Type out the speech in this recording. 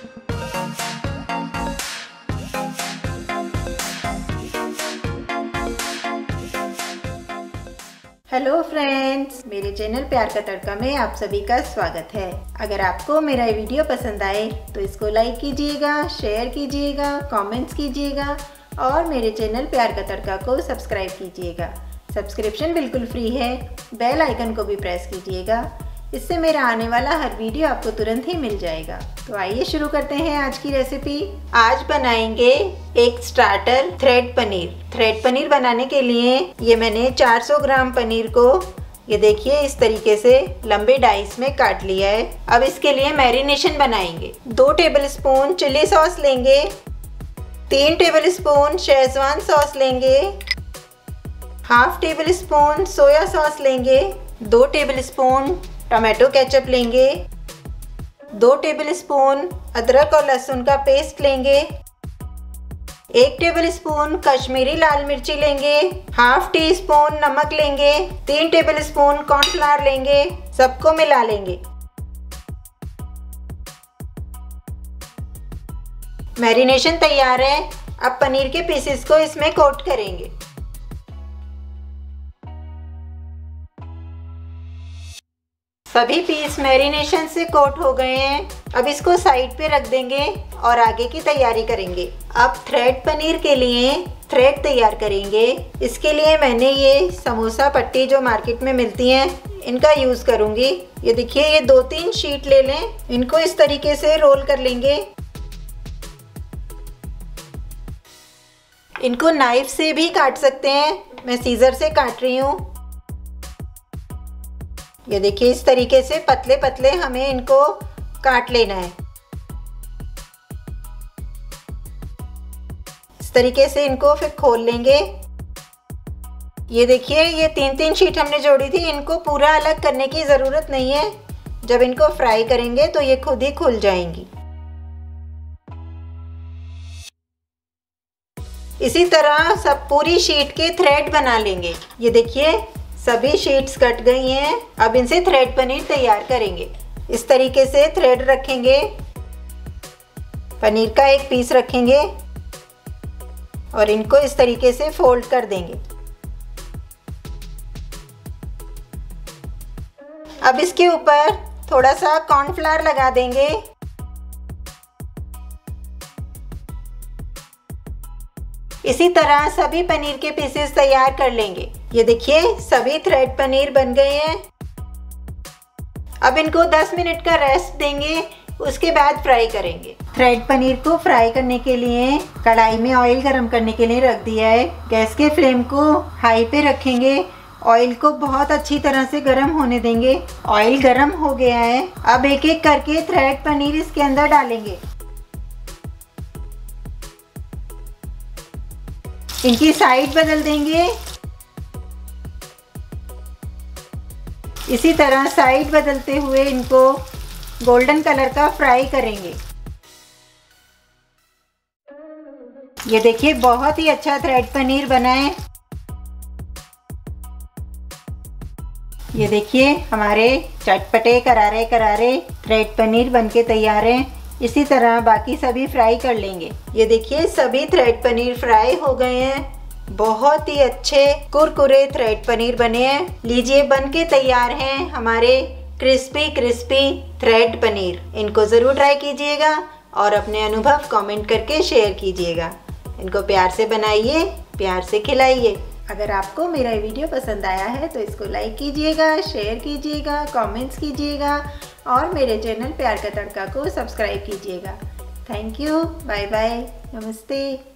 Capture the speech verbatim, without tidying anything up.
Hello friends, मेरे channel प्यार का तड़का में आप सभी का स्वागत है। अगर आपको मेरा वीडियो पसंद आए तो इसको लाइक कीजिएगा, शेयर कीजिएगा, कमेंट्स कीजिएगा और मेरे चैनल प्यार का तड़का को सब्सक्राइब कीजिएगा। सब्सक्रिप्शन बिल्कुल फ्री है, बेल आइकन को भी प्रेस कीजिएगा, इससे मेरा आने वाला हर वीडियो आपको तुरंत ही मिल जाएगा। तो आइए शुरू करते हैं आज की रेसिपी। आज बनाएंगे एक starter thread paneer. Thread paneer बनाने के लिए ये मैंने चार सौ ग्राम पनीर को ये देखिए इस तरीके से लंबे डाइस में काट लिया है। अब इसके लिए मैरिनेशन बनाएंगे। दो टेबलस्पून चिली सॉस लेंगे, तीन टेबलस्पून शेजवान सॉस लेंगे, half tablespoon soya sauce लेंगे, दो टेबलस्पून टमाटो केचप लेंगे, दो टेबलस्पून अदरक और लहसुन का पेस्ट लेंगे, एक टेबलस्पून कश्मीरी लाल मिर्ची लेंगे, हाफ टी स्पून नमक लेंगे, तीन टेबलस्पून कॉर्नफ्लावर लेंगे, सबको मिला लेंगे। मैरिनेशन तैयार है। अब पनीर के पीसेस को इसमें कोट करेंगे। सभी पीस मैरिनेशन से कोट हो गए हैं। अब इसको साइड पे रख देंगे और आगे की तैयारी करेंगे। अब थ्रेड पनीर के लिए थ्रेड तैयार करेंगे। इसके लिए मैंने ये समोसा पट्टी जो मार्केट में मिलती हैं इनका यूज़ करूँगी। ये देखिए, ये दो तीन शीट ले लें, इनको इस तरीके से रोल कर लेंगे। इनको नाइफ से भी काट सकते हैं, मैं सीजर से काट रही हूँ। ये देखिए इस तरीके से पतले पतले हमें इनको काट लेना है। इस तरीके से इनको फिर खोल लेंगे। ये देखिए, ये तीन तीन शीट हमने जोड़ी थी, इनको पूरा अलग करने की ज़रूरत नहीं है। जब इनको फ्राई करेंगे तो ये खुद ही खुल जाएंगी। इसी तरह सब पूरी शीट के थ्रेड बना लेंगे। ये देखिए सभी शीट्स कट गई हैं। अब इनसे थ्रेड पनीर तैयार करेंगे। इस तरीके से थ्रेड रखेंगे, पनीर का एक पीस रखेंगे और इनको इस तरीके से फोल्ड कर देंगे। अब इसके ऊपर थोड़ा सा कॉर्नफ्लावर लगा देंगे। इसी तरह सभी पनीर के पीसेस तैयार कर लेंगे। ये देखिए सभी थ्रेड पनीर बन गए हैं। अब इनको दस मिनट का रेस्ट देंगे, उसके बाद फ्राई करेंगे। थ्रेड पनीर को फ्राई करने के लिए कढ़ाई में ऑयल गरम करने के लिए रख दिया है। गैस के फ्लेम को हाई पे रखेंगे। ऑयल को बहुत अच्छी तरह से गरम होने देंगे। ऑयल गरम हो गया है। अब एक एक करके थ्रेड पनीर इसके अंदर डालेंगे। इनकी साइड बदल देंगे। इसी तरह साइड बदलते हुए इनको गोल्डन कलर का फ्राई करेंगे। ये देखिए बहुत ही अच्छा थ्रेड पनीर बना है। ये देखिए हमारे चटपटे करारे करारे थ्रेड पनीर बनके तैयार हैं। इसी तरह बाकी सभी फ्राई कर लेंगे। ये देखिए सभी थ्रेड पनीर फ्राई हो गए हैं। बहुत ही अच्छे कुरकुरे थ्रेड पनीर बने हैं। लीजिए बन के तैयार हैं हमारे क्रिस्पी क्रिस्पी थ्रेड पनीर। इनको ज़रूर ट्राई कीजिएगा और अपने अनुभव कमेंट करके शेयर कीजिएगा। इनको प्यार से बनाइए, प्यार से खिलाइए। अगर आपको मेरा वीडियो पसंद आया है तो इसको लाइक कीजिएगा, शेयर कीजिएगा, कमेंट्स कीजिएगा और मेरे चैनल प्यार का तड़का को सब्सक्राइब कीजिएगा। थैंक यू, बाय बाय, नमस्ते।